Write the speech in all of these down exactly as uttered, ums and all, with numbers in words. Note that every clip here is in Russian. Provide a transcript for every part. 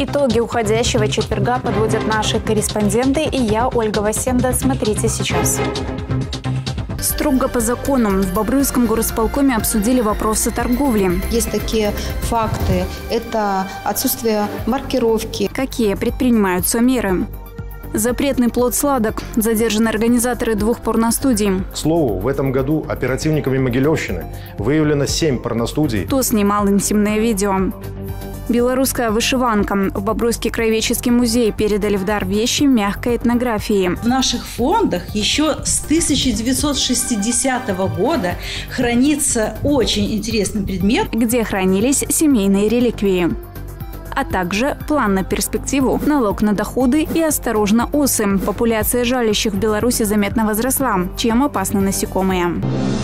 Итоги уходящего четверга подводят наши корреспонденты и я, Ольга Васенда. Смотрите сейчас. Строго по закону. В Бобруйском горосполкоме обсудили вопросы торговли. Есть такие факты. Это отсутствие маркировки. Какие предпринимаются меры? Запретный плод сладок. Задержаны организаторы двух порностудий. К слову, в этом году оперативниками Могилевщины выявлено семь порностудий. Кто снимал интимное видео? Белорусская вышиванка. В Бобруйский краеведческий музей передали в дар вещи мягкой этнографии. В наших фондах еще с тысяча девятьсот шестидесятого года хранится очень интересный предмет, где хранились семейные реликвии. А также план на перспективу, налог на доходы и осторожно осы. Популяция жалящих в Беларуси заметно возросла. Чем опасны насекомые?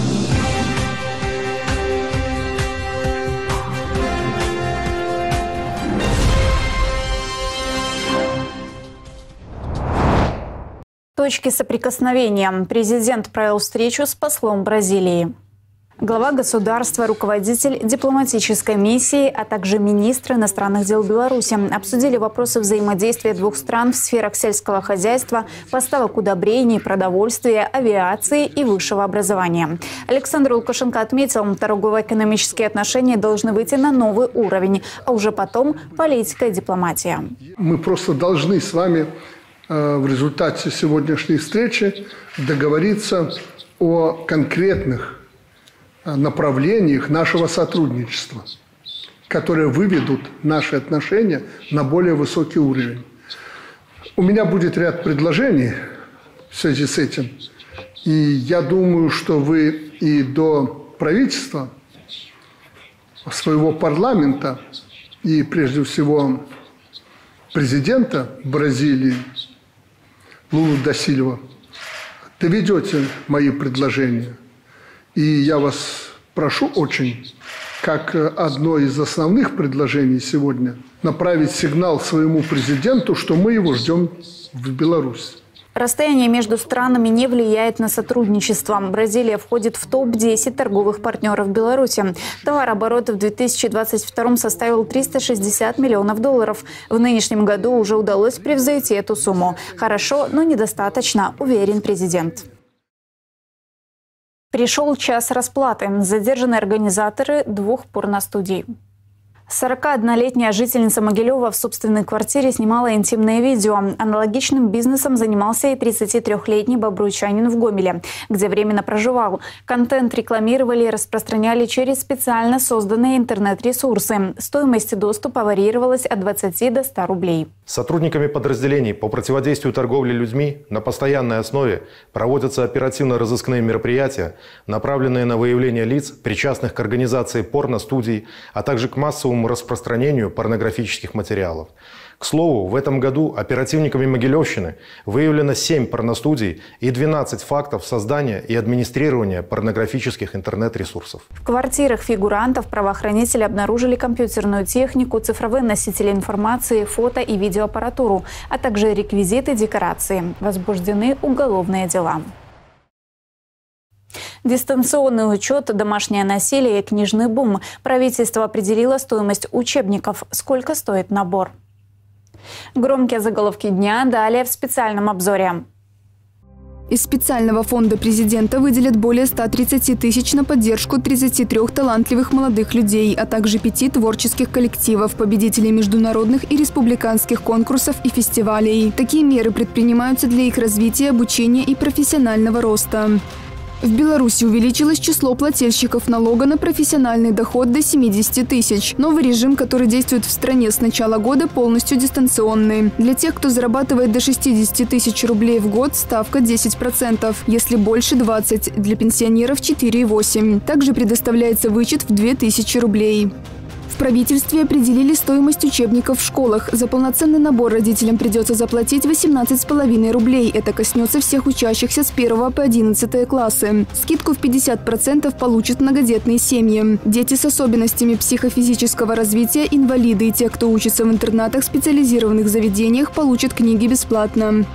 Точки соприкосновения. Президент провел встречу с послом Бразилии. Глава государства, руководитель дипломатической миссии, а также министр иностранных дел Беларуси обсудили вопросы взаимодействия двух стран в сферах сельского хозяйства, поставок удобрений, продовольствия, авиации и высшего образования. Александр Лукашенко отметил, торгово-экономические отношения должны выйти на новый уровень, а уже потом политика и дипломатия. Мы просто должны с вами в результате сегодняшней встречи договориться о конкретных направлениях нашего сотрудничества, которые выведут наши отношения на более высокий уровень. У меня будет ряд предложений в связи с этим. И я думаю, что вы и до правительства, своего парламента и прежде всего президента Бразилии Лулу да Сильва доведете мои предложения. И я вас прошу очень, как одно из основных предложений сегодня, направить сигнал своему президенту, что мы его ждем в Беларусь. Расстояние между странами не влияет на сотрудничество. Бразилия входит в топ десять торговых партнеров Беларуси. Товарооборот в две тысячи двадцать втором составил триста шестьдесят миллионов долларов. В нынешнем году уже удалось превзойти эту сумму. Хорошо, но недостаточно, уверен президент. Пришел час расплаты. Задержаны организаторы двух порностудий. сорокаоднолетняя жительница Могилева в собственной квартире снимала интимное видео. Аналогичным бизнесом занимался и тридцатитрёхлетний бобруйчанин в Гомеле, где временно проживал. Контент рекламировали и распространяли через специально созданные интернет-ресурсы. Стоимость доступа варьировалась от двадцати до ста рублей. Сотрудниками подразделений по противодействию торговле людьми на постоянной основе проводятся оперативно-розыскные мероприятия, направленные на выявление лиц, причастных к организации порностудий, а также к массовому распространению порнографических материалов. К слову, в этом году оперативниками Могилевщины выявлено семь порностудий и двенадцать фактов создания и администрирования порнографических интернет-ресурсов. В квартирах фигурантов правоохранители обнаружили компьютерную технику, цифровые носители информации, фото- и видеоаппаратуру, а также реквизиты, декорации. Возбуждены уголовные дела. Дистанционный учет, домашнее насилие и книжный бум. Правительство определило стоимость учебников. Сколько стоит набор? Громкие заголовки дня далее в специальном обзоре. Из специального фонда президента выделят более ста тридцати тысяч на поддержку тридцати трёх талантливых молодых людей, а также пяти творческих коллективов, победителей международных и республиканских конкурсов и фестивалей. Такие меры предпринимаются для их развития, обучения и профессионального роста. В Беларуси увеличилось число плательщиков налога на профессиональный доход до семидесяти тысяч. Новый режим, который действует в стране с начала года, полностью дистанционный. Для тех, кто зарабатывает до шестидесяти тысяч рублей в год, ставка десять процентов. Если больше – двадцать процентов. Для пенсионеров – четыре и восемь десятых. Также предоставляется вычет в две тысячи рублей. В правительстве определили стоимость учебников в школах. За полноценный набор родителям придется заплатить восемнадцать с половиной рублей. Это коснется всех учащихся с первого по одиннадцатый классы. Скидку в пятьдесят процентов получат многодетные семьи. Дети с особенностями психофизического развития, инвалиды и те, кто учится в интернатах, специализированных заведениях, получат книги бесплатно.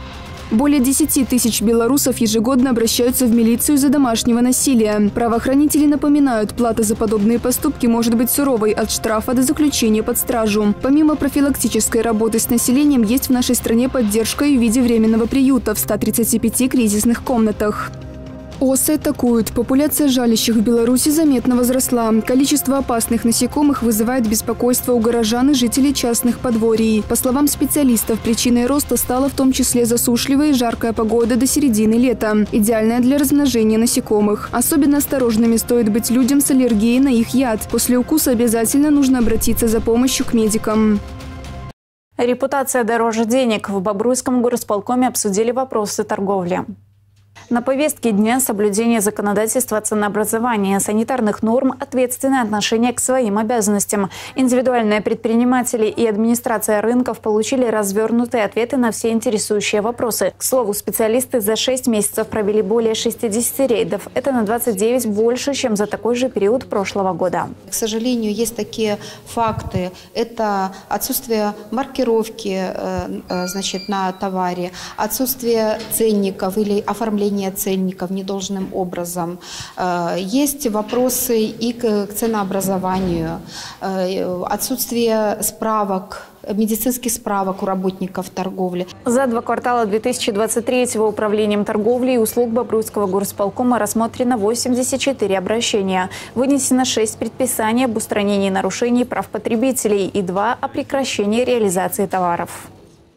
Более десяти тысяч белорусов ежегодно обращаются в милицию за домашнего насилия. Правоохранители напоминают, плата за подобные поступки может быть суровой от штрафа до заключения под стражу. Помимо профилактической работы с населением, есть в нашей стране поддержка и в виде временного приюта в ста тридцати пяти кризисных комнатах. Осы атакуют. Популяция жалящих в Беларуси заметно возросла. Количество опасных насекомых вызывает беспокойство у горожан и жителей частных подворий. По словам специалистов, причиной роста стала в том числе засушливая и жаркая погода до середины лета, идеальная для размножения насекомых. Особенно осторожными стоит быть людям с аллергией на их яд. После укуса обязательно нужно обратиться за помощью к медикам. Репутация дороже денег. В Бобруйском горосполкоме обсудили вопросы торговли. На повестке дня соблюдение законодательства о ценообразовании, санитарных норм, ответственное отношение к своим обязанностям. Индивидуальные предприниматели и администрация рынков получили развернутые ответы на все интересующие вопросы. К слову, специалисты за шесть месяцев провели более шестидесяти рейдов. Это на двадцать девять больше, чем за такой же период прошлого года. К сожалению, есть такие факты. Это отсутствие маркировки значит, на товаре, отсутствие ценников или оформление ценников недолжным образом. Есть вопросы и к ценообразованию, отсутствие справок, медицинских справок у работников торговли. За два квартала две тысячи двадцать третьего Управлением торговли и услуг Бобруйского горосполкома рассмотрено восемьдесят четыре обращения. Вынесено шесть предписаний об устранении нарушений прав потребителей и два о прекращении реализации товаров.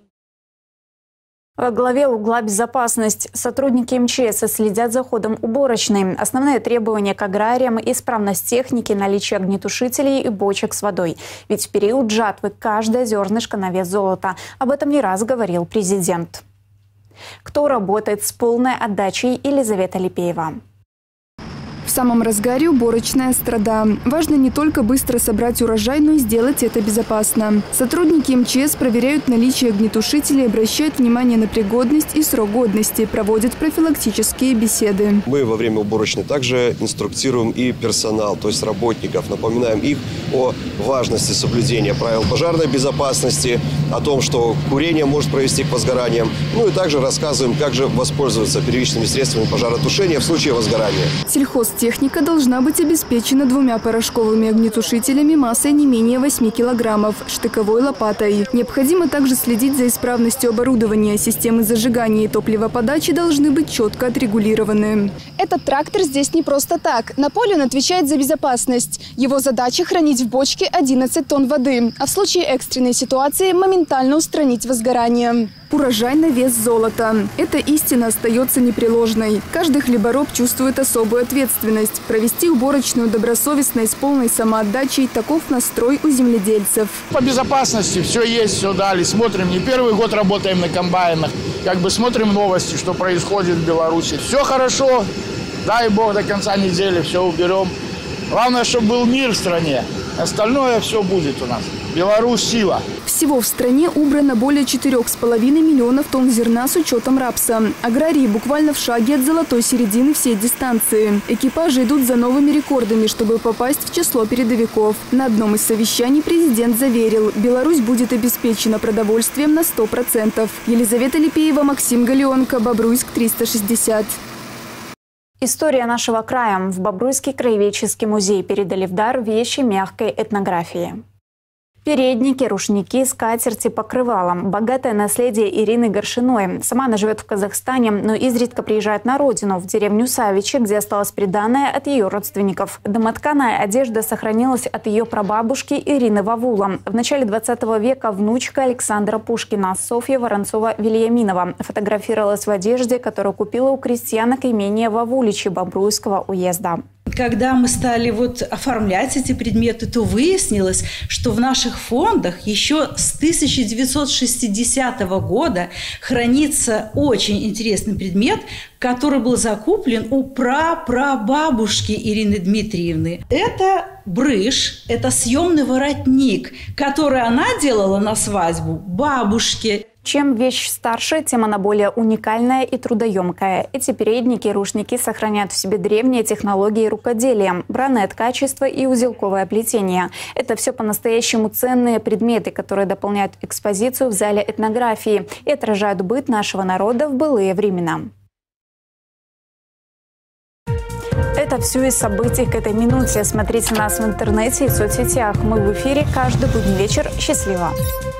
Во главе угла «Безопасность» сотрудники эм че эс следят за ходом уборочной. Основные требования к аграриям – исправность техники, наличие огнетушителей и бочек с водой. Ведь в период жатвы каждое зернышко на вес золота. Об этом не раз говорил президент. Кто работает с полной отдачей? Елизавета Липеева. В самом разгаре уборочная страда. Важно не только быстро собрать урожай, но и сделать это безопасно. Сотрудники эм че эс проверяют наличие огнетушителей, обращают внимание на пригодность и срок годности, проводят профилактические беседы. Мы во время уборочной также инструктируем и персонал, то есть работников, напоминаем их о важности соблюдения правил пожарной безопасности, о том, что курение может привести к возгораниям. Ну и также рассказываем, как же воспользоваться первичными средствами пожаротушения в случае возгорания. Сельхозтехника должна быть обеспечена двумя порошковыми огнетушителями массой не менее восьми килограммов, штыковой лопатой. Необходимо также следить за исправностью оборудования. Системы зажигания и топливоподачи должны быть четко отрегулированы. Этот трактор здесь не просто так. На поле он отвечает за безопасность. Его задача – хранить в бочке одиннадцать тонн воды, а в случае экстренной ситуации моментально устранить возгорание. Урожай на вес золота. Эта истина остается непреложной. Каждый хлебороб чувствует особую ответственность. Провести уборочную добросовестно и с полной самоотдачей – таков настрой у земледельцев. По безопасности все есть, все дали. Смотрим, не первый год работаем на комбайнах. Как бы смотрим новости, что происходит в Беларуси. Все хорошо, дай бог до конца недели все уберем. Главное, чтобы был мир в стране. Остальное все будет у нас. Беларусь – сила. Всего в стране убрано более четырёх с половиной миллионов тонн зерна с учетом рапса. Аграрии буквально в шаге от золотой середины всей дистанции. Экипажи идут за новыми рекордами, чтобы попасть в число передовиков. На одном из совещаний президент заверил, Беларусь будет обеспечена продовольствием на сто процентов. Елизавета Липеева, Максим Галеонко, Бобруйск, триста шестьдесят. История нашего края. В Бобруйский краеведческий музей передали в дар вещи мягкой этнографии. Передники, рушники, скатерти, покрывала. Богатое наследие Ирины Горшиной. Сама она живет в Казахстане, но изредка приезжает на родину, в деревню Савичи, где осталось приданое от ее родственников. Домотканая одежда сохранилась от ее прабабушки Ирины Вавула. В начале двадцатого века внучка Александра Пушкина, Софья Воронцова-Вильяминова, фотографировалась в одежде, которую купила у крестьянок имения Вавуличи Бобруйского уезда. Когда мы стали вот оформлять эти предметы, то выяснилось, что в наших фондах еще с тысяча девятьсот шестидесятого года хранится очень интересный предмет, который был закуплен у прапрабабушки Ирины Дмитриевны. Это брыш, это съемный воротник, который она делала на свадьбу бабушке. Чем вещь старше, тем она более уникальная и трудоемкая. Эти передники и рушники сохраняют в себе древние технологии рукоделия, бранное ткачество и узелковое плетение. Это все по-настоящему ценные предметы, которые дополняют экспозицию в зале этнографии и отражают быт нашего народа в былые времена. Это все из событий к этой минуте. Смотрите нас в интернете и в соцсетях. Мы в эфире каждый будний вечер. Счастливо!